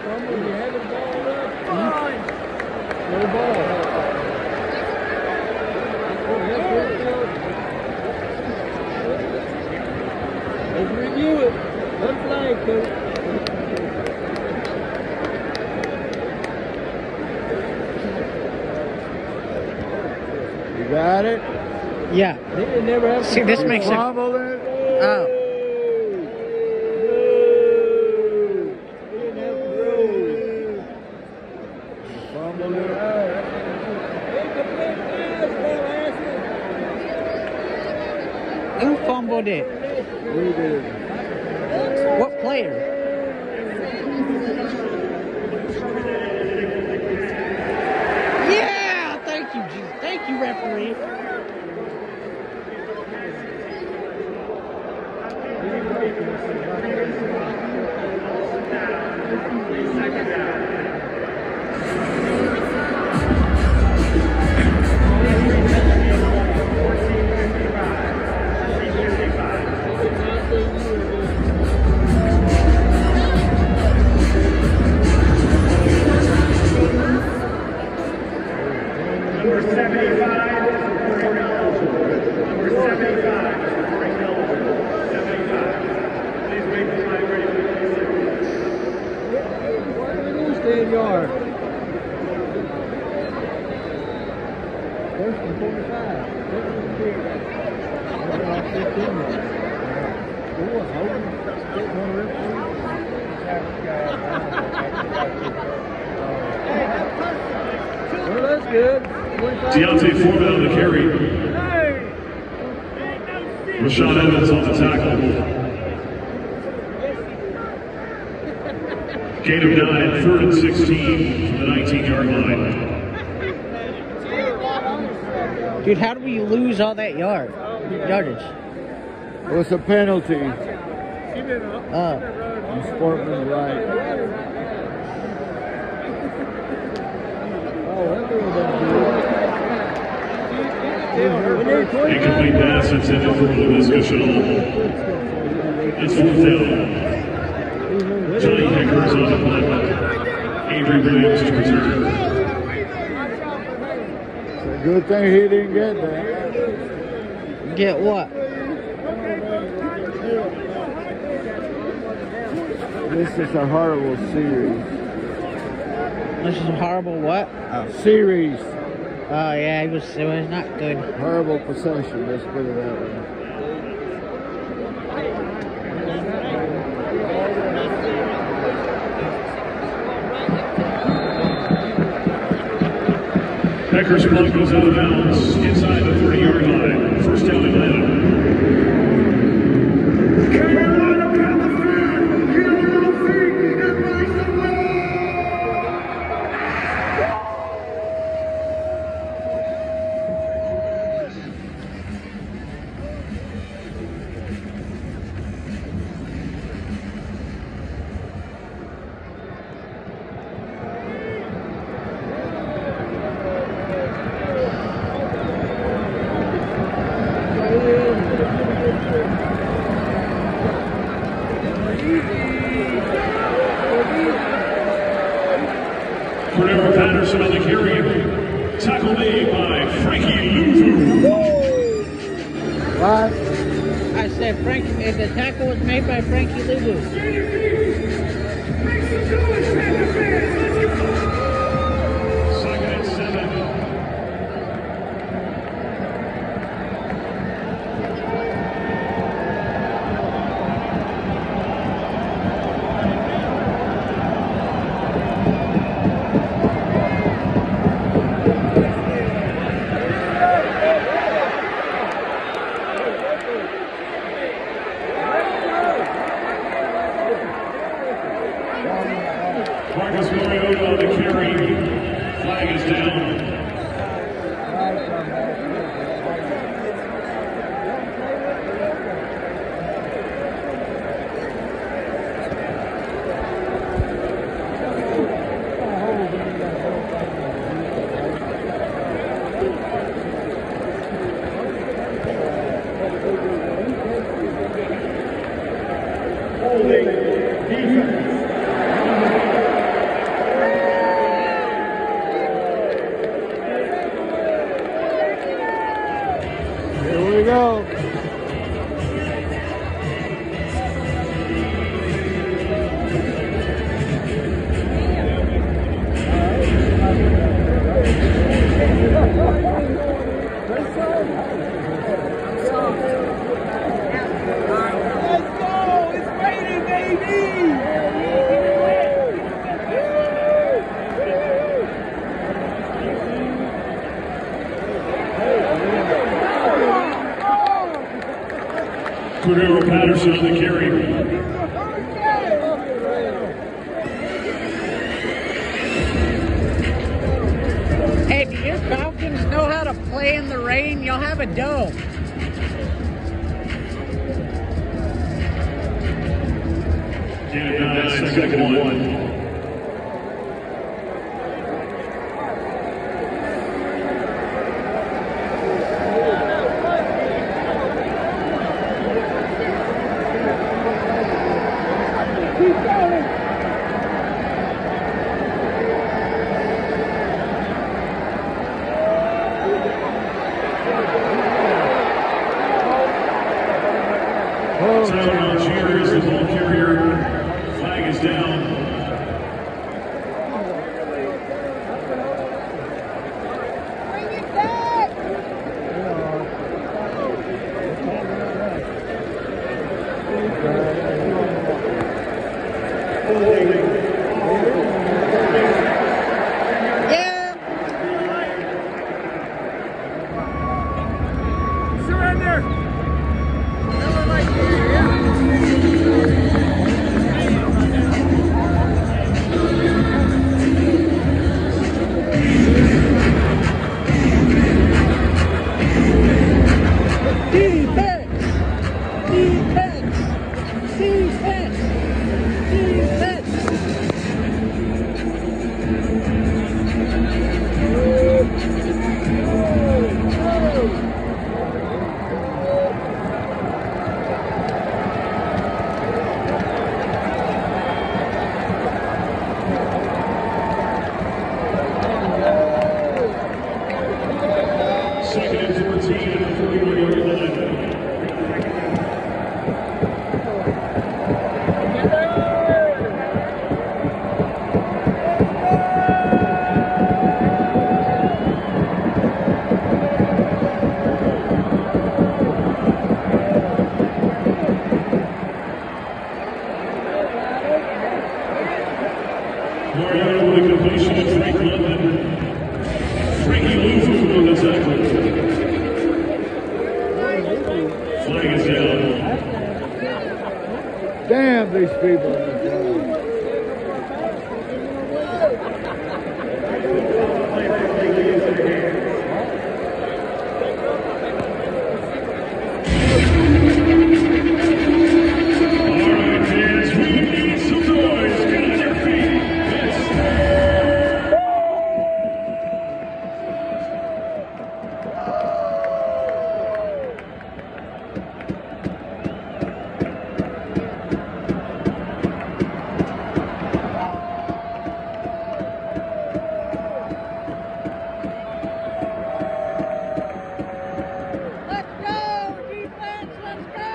You have the ball up. Fine. No ball. Let's review it. One flag, coach. You got it? Yeah. They never have See, this makes it. Fumble it. Oh. Who fumbled it? We did. What player? Yeah! Thank you, Jesus. Thank you, referee. Number 75 is Corey Knowles. Number 75 is Corey Knowles. 75. Please wait for my ready for the Stay in yard. First and 45. Well, that's good. Deontay Foreman on the carry. Rashawn Evans on the tackle. Gain of 9, 3rd and 16 from the 19-yard line. Dude, how do we lose all that yardage? Well, it's a penalty. Oh. Sportman's right. Incomplete pass intended for Laviska Shenault. It's 4th down. Johnny Heckers on the punt. Avery Williams to return. It's a good thing he didn't get that. Get what? This is a horrible series. This is a horrible what? Series. Oh yeah, it was not good. Horrible possession, let's put it that way. Heckers' punt goes out of bounds inside the 30-yard line. First down Atlanta. Cordero Patterson on the carry. Tackle made by Frankie Luvu. What? I said the tackle was made by Frankie Luvu. Second and 7. Marcus Mariota on the carry. Flag is down. Holding defense. Cooper Patterson on the carry. Hey, if your Falcons know how to play in the rain, you'll have a dome. Gain of 9, second and 1. Tyler Algier is the ball carrier. Flag is down. Bring it back! Yeah. Surrender! Second and 14 at the 41-yard line. Mariota with a completion to Frank London. Frankie Lufu on the tackle. Flag is down. Damn these people. All right, fans, we need some noise. Get on your feet. Let's go, defense, let's go!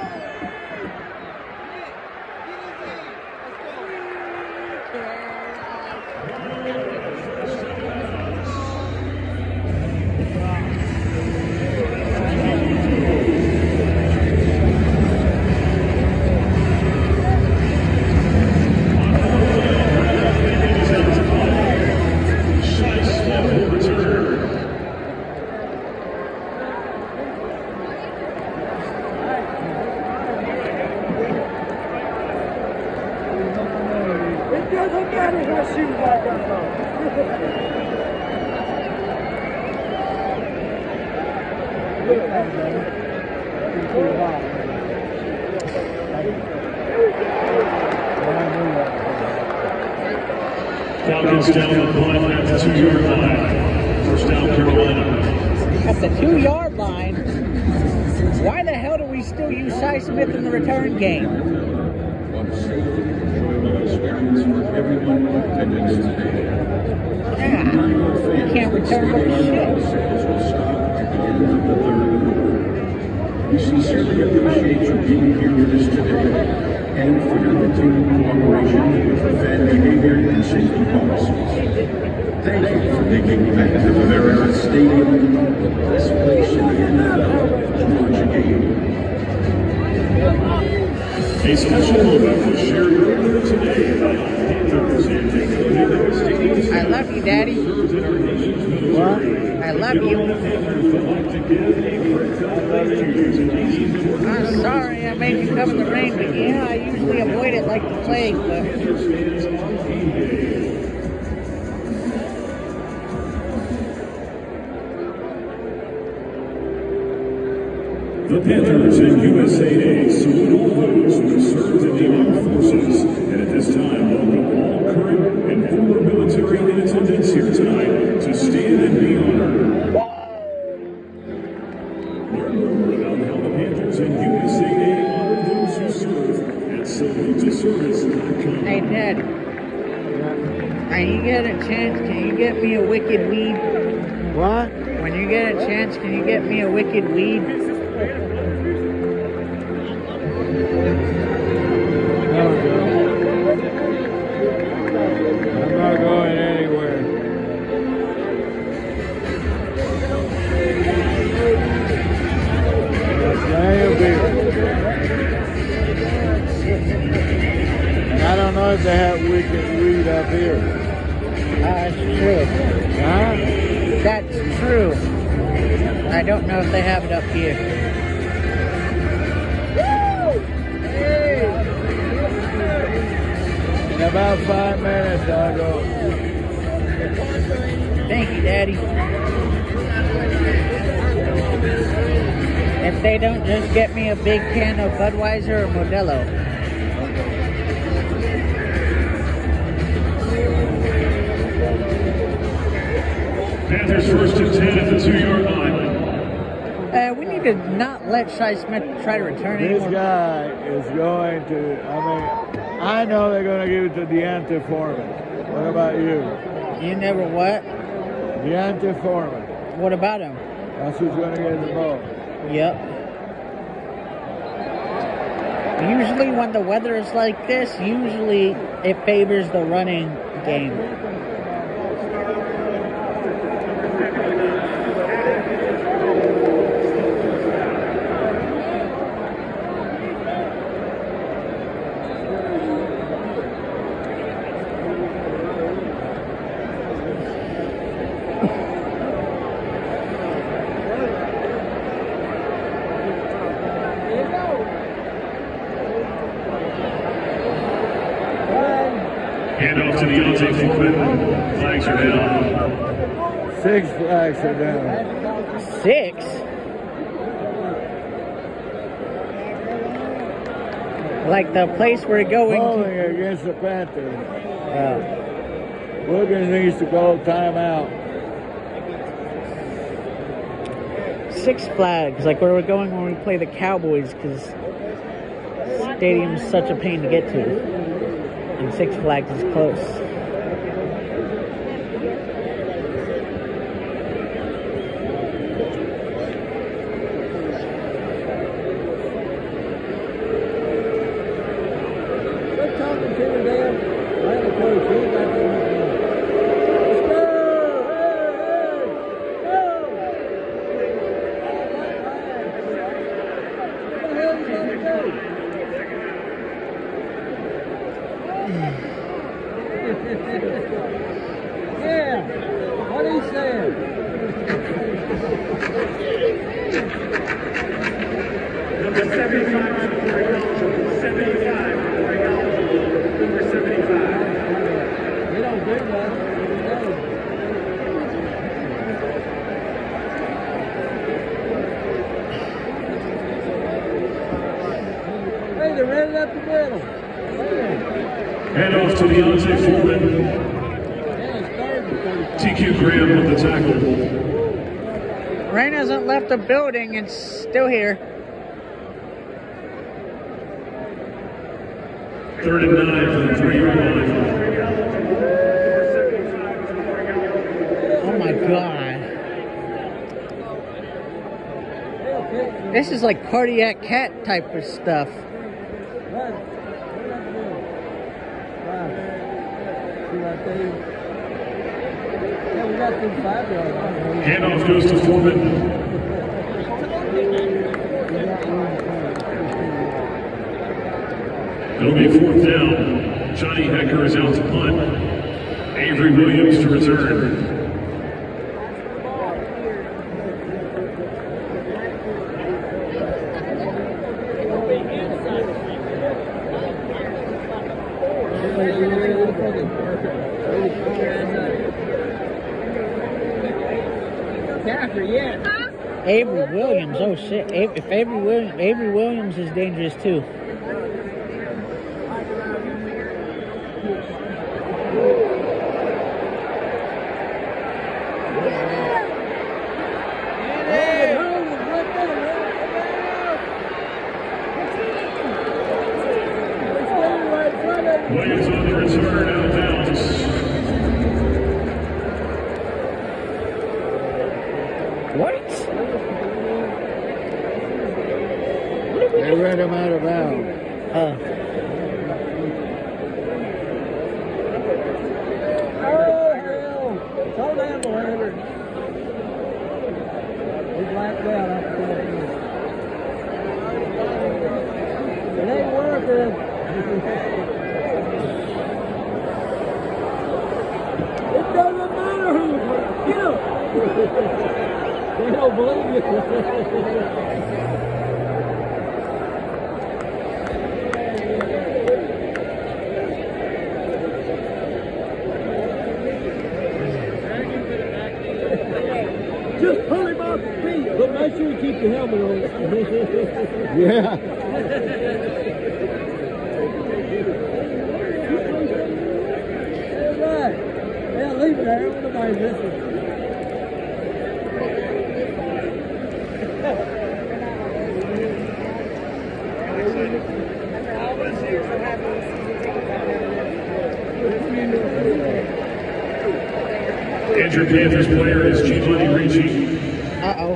Shot Smith will return. It doesn't matter how shoes I got Falcons down the punt at the 2-yard line. First down, Carolina. At the 2-yard line, why the hell do we still use Cy Smith in the return game? One safe and enjoyable experience for everyone in attendance today. Yeah, you can't return what the shit. Sales will stop at the end of the third quarter. We sincerely appreciate you being here with us today and for your continued cooperation with the fan behavior and safety policies. Thank you for making Bank of America Stadium the best place in the NFL to watch a game. A special moment to share your word today about Panthers and Texas. I love you, Daddy. What? I love you. I'm sorry I made you come in the rain, but yeah, I usually avoid it like the plague, but... The Panthers and USAA salute all those who have served in the armed forces, and at this time welcome all current and former military in attendance here tonight to stand and be honored. Learn more about how the Panthers and USAA honor those who serve at salutetoservice.com. Hey, Dad. When you get a chance, can you get me a wicked weed? What? When you get a chance, can you get me a wicked weed? I'm not going anywhere. And I don't know if they have wicked weed up here. That's true. Huh? That's true. I don't know if they have it up here. In about 5 minutes, I'll go. Thank you, Daddy. If they don't just get me a big can of Budweiser or Modelo. Panthers first and 10 at the 2-yard line. We need to not let Shi Smith try to return This anymore. guy is going to, I know they're going to give it to Deontay Foreman. What about you? You never what? Deontay Foreman. What about him? That's who's going to get the ball. Yep. Usually when the weather is like this, usually it favors the running game. Handoff to Deontay Foreman. Flags are down. 6 flags are down. 6? Like the place we're going Holding to. against the Panthers. Oh. Wilkins needs to call timeout. 6 flags, like where we're going when we play the Cowboys, because stadium's such a pain to get to. And 6 Flags is close. Quit talking to me, Dan. I'm the coach. He's got to let's go! Hey, hey, go! What the hell is going to do? Yeah, what he said. Number 75 for Ronaldo. 75 for Ronaldo. Number 75. He don't do that. Hey, they ran it up the middle. Handoff to Deontay Foreman. TQ Graham with the tackle. Rain hasn't left the building, it's still here. 3rd and 9 from the 3-yard line. Oh my god. This is like cardiac cat type of stuff. Handoff goes to Foreman. It'll be 4th down. Johnny Hecker is out to punt. Avery Williams to return. Avery Williams, oh shit. If Avery Williams is dangerous too. Williams on the return, out of bounds. What? They read him out of bounds. Oh, hell. Slow down, Landry. He blacked out after that. It ain't working. It doesn't matter who you put. Get up. They don't believe you. Just pull him off the feet, but make sure you keep your helmet on. Yeah. All right. Yeah, leave it there. Nobody listens. Injured Panthers player is Giovanni Ricci. Uh-oh.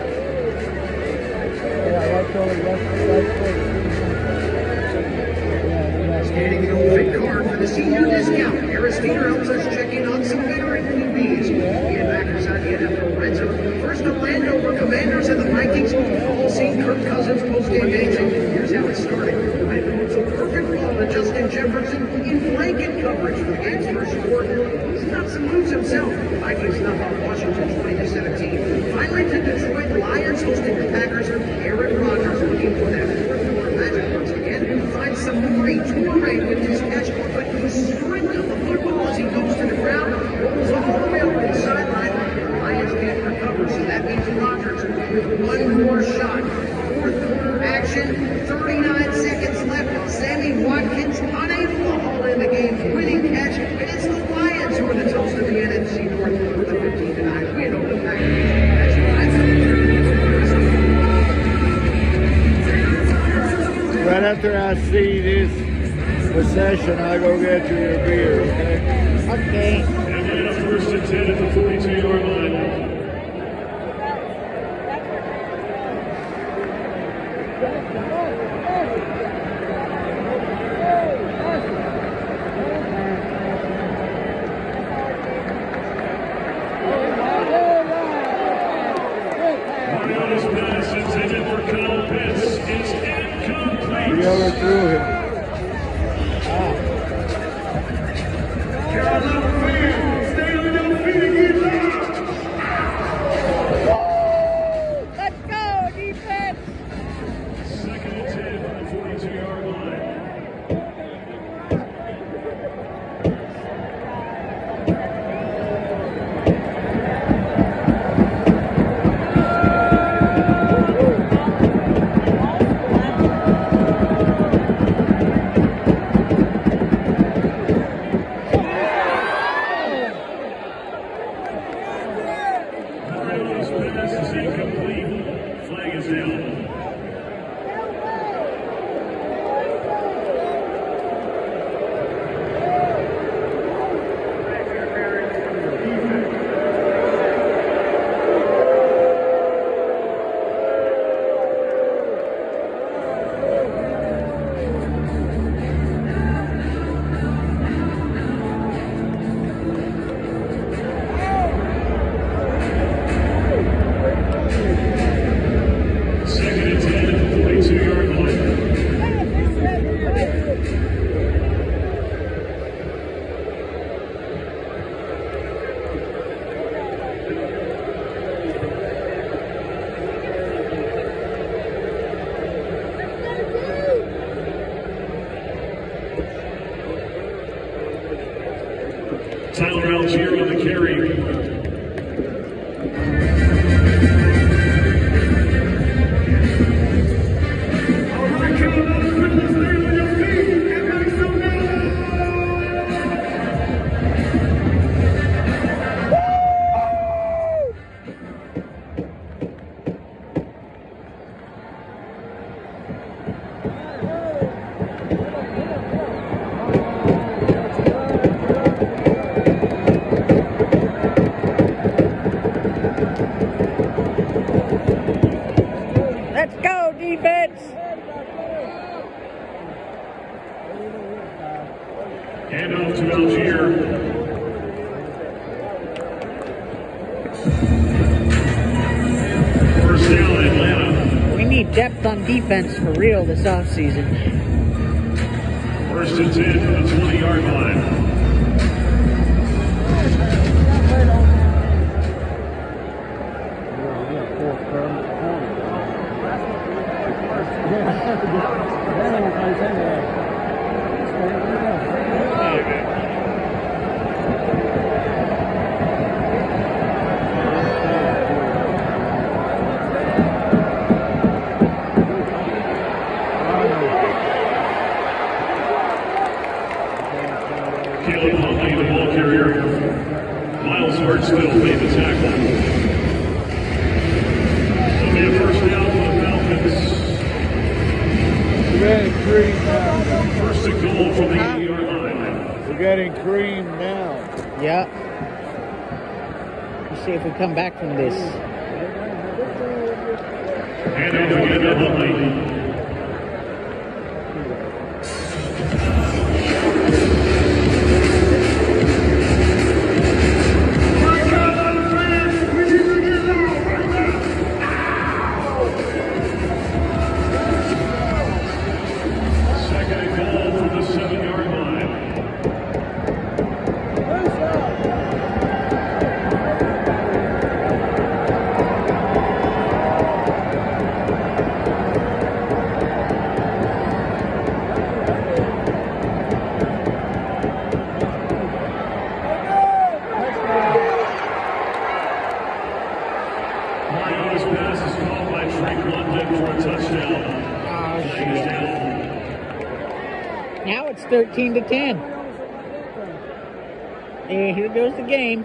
Standing in a white card for the senior discount. Aristida helps us check in on some veteran QBs. And back inside the NFL red zone. First Orlando over Commanders and the Vikings. All seen Kirk Cousins post-game dancing. Here's how it started. I threw a perfect ball to Justin Jefferson in blanket coverage for the game's first score. He's not some moves himself. Vikings knock off Washington 20-17. Finally to Detroit Lions hosting the Packers. Aaron Rodgers looking for that fourth quarter magic once again. Finds some Murray Toure with his catch, but he stripped of the football as he goes to the ground. Rolls all the way over the sideline. Lions can't recover, so that means Rodgers with one more shot. Fourth quarter action, 39 seconds left. Sammy Watkins unable to haul in the game's winning catch, and it's the Lions who are the toast of the NFC North with a 15-9 win over the Packers. That's Right after I see this recession, I'll go get you your beer, okay? Okay. Atlanta 1st and 10 at the 42-yard line. Mariota's pass intended for Kyle Pitts is incomplete. You overthrew him. Carolina fans, stay on your feet and get loud. Let's go, defense! 2nd and 10 from the 42-yard line. Tyler Algier on the carry. Let's go, defense! Hand off to Algier. First down, Atlanta. We need depth on defense for real this offseason. First and 10 from the 20-yard line. Caleb Huntley, the ball carrier. Miles Hartsfield made the tackle. It'll be a first down for the Falcons. We're getting creamed now. First and goal from the 8-yard line. We're getting creamed now. Yep. Let's see if we come back from this. Hand off again to Huntley. Now it's 13-10. And here goes the game.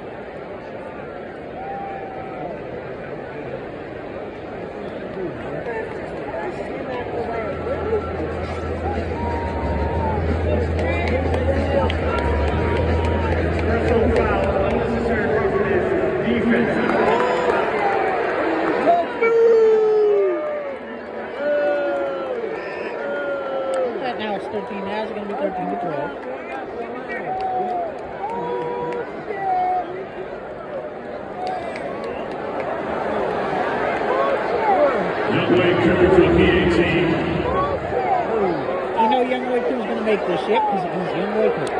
Now it's 13. Now it's going to be 13-12. Youngway Cooper for the PAT. You know Youngway Cooper's going to make this shit because he's Youngway Cooper.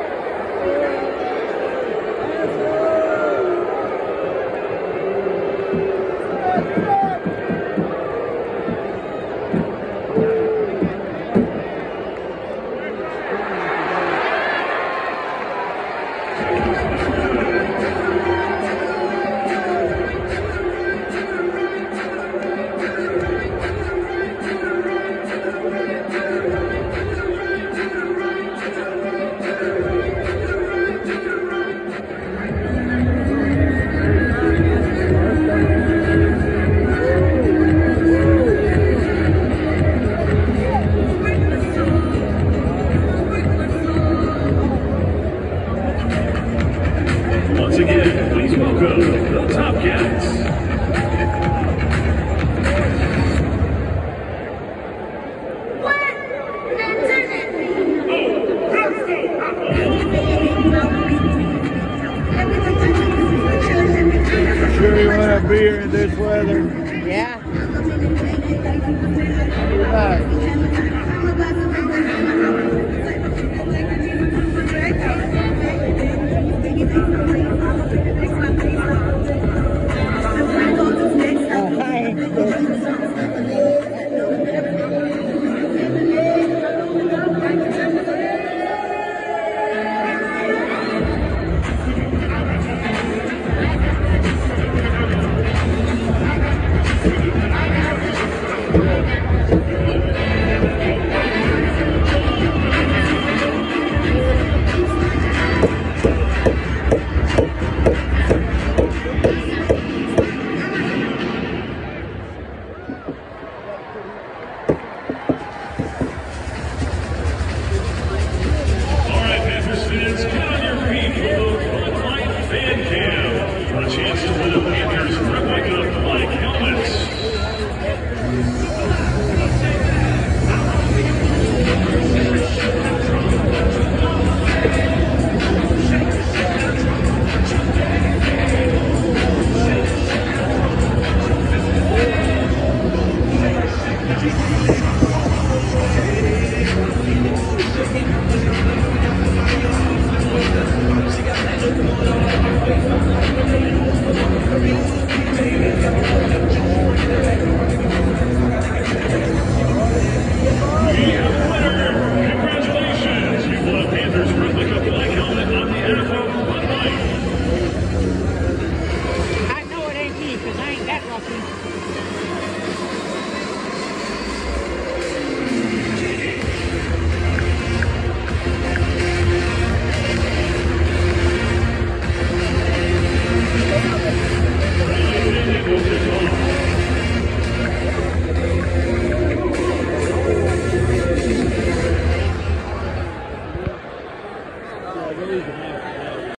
Once again, please welcome the Top Cats. Sure you want a beer in this weather? Yeah.